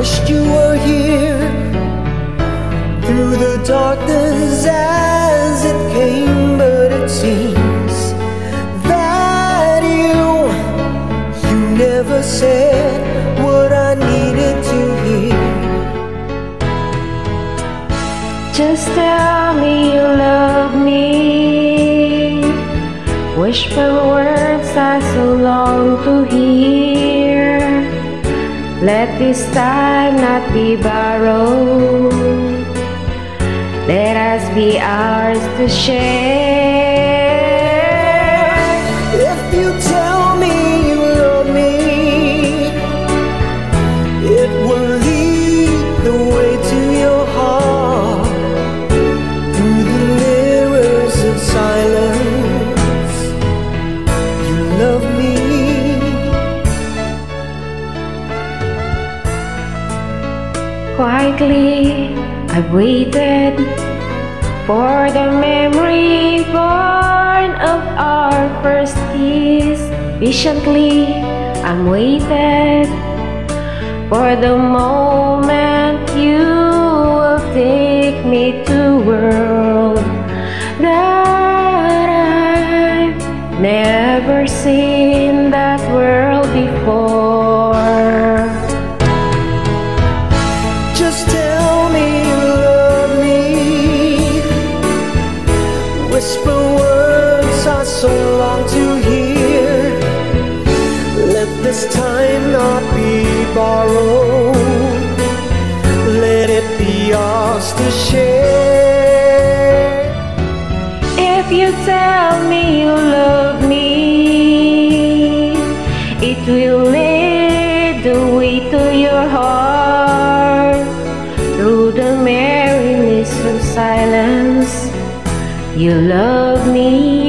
wished you were here through the darkness as it came, but it seems that you never said what I needed to hear. Just tell me you love me, whisper words I so long to hear. Let this time not be borrowed, let us be ours to share. If you tell me you love me, it will lead the way to your heart, through the mirrors of silence. You love me. Quietly I've waited for the memory born of our first kiss. Patiently I'm waited for the moment you will take me to a world that I've never seen that world before. Just tell me you love me, whisper words I so long to hear. Let this time not be borrowed, let it be ours to share. If you tell me you love me, it will lead the way to your heart, through the merriness of silence. You love me.